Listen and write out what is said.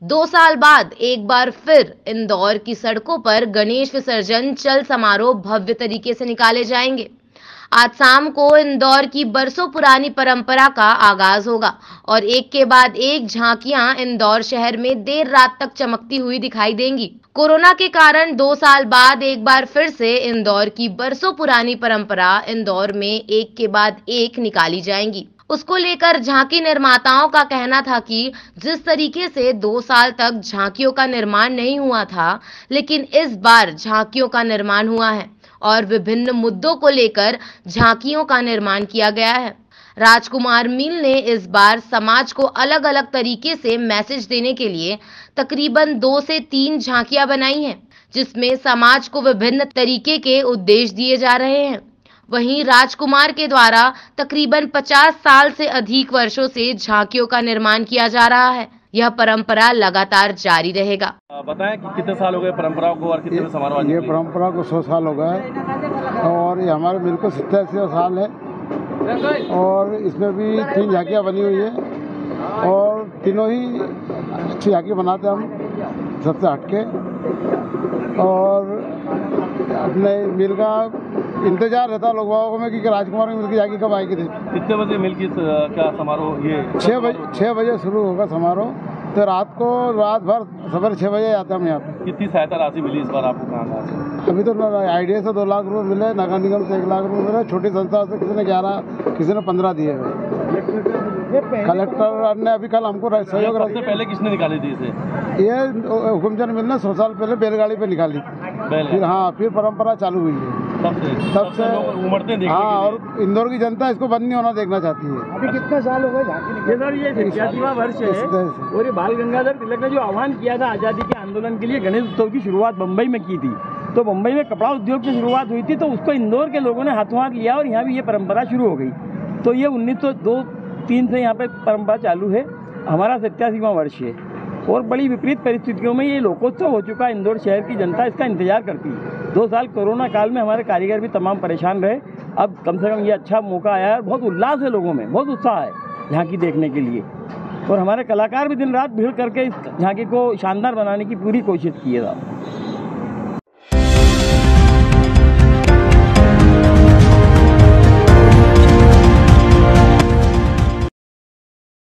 2 साल बाद एक बार फिर इंदौर की सड़कों पर गणेश विसर्जन चल समारोह भव्य तरीके से निकाले जाएंगे। आज शाम को इंदौर की बरसों पुरानी परंपरा का आगाज होगा और एक के बाद एक झांकियां इंदौर शहर में देर रात तक चमकती हुई दिखाई देंगी। कोरोना के कारण 2 साल बाद एक बार फिर से इंदौर की बरसों पुरानी परंपरा इंदौर में एक के बाद एक निकाली जाएंगी। उसको लेकर झांकी निर्माताओं का कहना था कि जिस तरीके से 2 साल तक झांकियों का निर्माण नहीं हुआ था, लेकिन इस बार झांकियों का निर्माण हुआ है और विभिन्न मुद्दों को लेकर झांकियों का निर्माण किया गया है। राजकुमार मील ने इस बार समाज को अलग अलग तरीके से मैसेज देने के लिए तकरीबन 2 से 3 झांकियां बनाई हैं, जिसमें समाज को विभिन्न तरीके के उद्देश्य दिए जा रहे हैं। वहीं राजकुमार के द्वारा तकरीबन 50 साल से अधिक वर्षों से झांकियों का निर्माण किया जा रहा है। यह परंपरा लगातार जारी रहेगा। बताएं कि कितने साल हो गए परंपरा को और कितने समारोह? ये परंपरा को 100 साल हो गए और ये हमारे मिल को 87 साल है और इसमें भी 3 झांकियाँ बनी हुई है और तीनों ही अच्छी झांकी बनाते हैं हम सबसे हटके। और अपने मिल का इंतजार रहता लोगों में कि राजकुमार की मिल की झांकी कब आएगी थी। कितने बजे मिल की क्या समारोह? ये 6 बजे शुरू होगा समारोह, तो रात भर सवेरे 6 बजे आते हैं हम यहाँ पे। कितनी सहायता राशि मिली इस बार आपको? कहाँ से? अभी तो आइडिया से 2 लाख रुपए मिले, नगर निगम से 1 लाख रुपए मिले, छोटी संस्था से किसी ने 11, किसी ने 15 दिए हुए। कलेक्टर ने अभी कल हमको सहयोग। सबसे पहले किसने निकाली थी इसे? ये हुकुमचंद मिल ने 100 साल पहले बैलगाड़ी पे निकाली, फिर परंपरा चालू हुई है तब से उमड़ते हैं। हाँ, और इंदौर की जनता इसको बंद नहीं होना देखना चाहती है। अभी कितने साल हो गए झांकी? ये 87वां वर्ष है और ये बाल गंगाधर तिलक ने जो आह्वान किया था आज़ादी के आंदोलन के लिए, गणेश उत्सव की शुरुआत बम्बई में की थी। तो बम्बई में कपड़ा उद्योग की शुरुआत हुई थी, तो उसको इंदौर के लोगों ने हाथों हाथ लिया और यहाँ भी ये परंपरा शुरू हो गई। तो ये 1902-3 से यहाँ पे परंपरा चालू है। हमारा 87वां वर्ष है और बड़ी विपरीत परिस्थितियों में ये लोकोत्सव हो चुका है। इंदौर शहर की जनता इसका इंतजार करती है। 2 साल कोरोना काल में हमारे कारीगर भी तमाम परेशान रहे। अब कम से कम ये अच्छा मौका आया है। बहुत उल्लास है लोगों में, बहुत उत्साह है झांकी देखने के लिए और हमारे कलाकार भी दिन रात भीड़ करके इस झांकी को शानदार बनाने की पूरी कोशिश किए।